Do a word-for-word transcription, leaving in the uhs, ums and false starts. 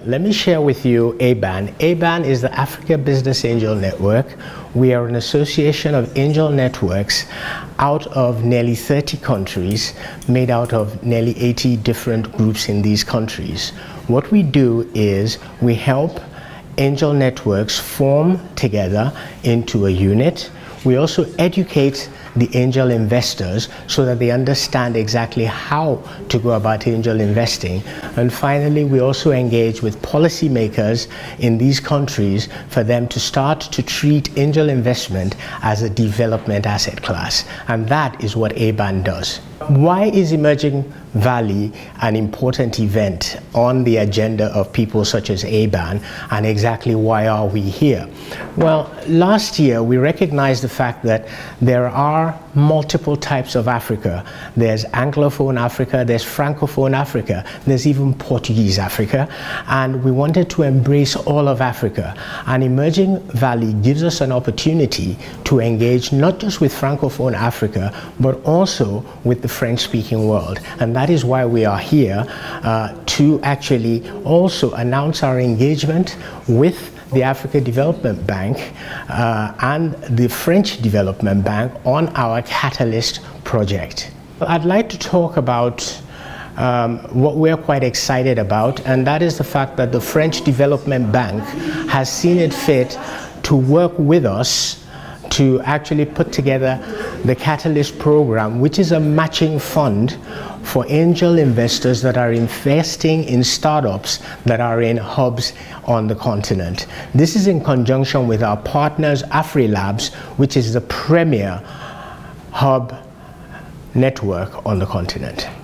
Let me share with you A B A N. A B A N is the Africa Business Angel Network. We are an association of angel networks out of nearly thirty countries, made out of nearly eighty different groups in these countries. What we do is we help angel networks form together into a unit. We also educate the angel investors so that they understand exactly how to go about angel investing. And finally, we also engage with policymakers in these countries for them to start to treat angel investment as a development asset class. And that is what A B A N does. Why is Emerging Valley an important event on the agenda of people such as A B A N, and exactly why are we here? Well, last year we recognized the fact that there are multiple types of Africa. There's Anglophone Africa, there's Francophone Africa, there's even Portuguese Africa, and we wanted to embrace all of Africa. And Emerging Valley gives us an opportunity to engage not just with Francophone Africa, but also with the French-speaking world. And that is why we are here, uh, to actually also announce our engagement with the Africa Development Bank uh, and the French Development Bank on our Catalyst project. I'd like to talk about um, what we're quite excited about, and that is the fact that the French Development Bank has seen it fit to work with us to actually put together the Catalyst program, which is a matching fund for angel investors that are investing in startups that are in hubs on the continent. This is in conjunction with our partners AfriLabs, which is the premier hub network on the continent.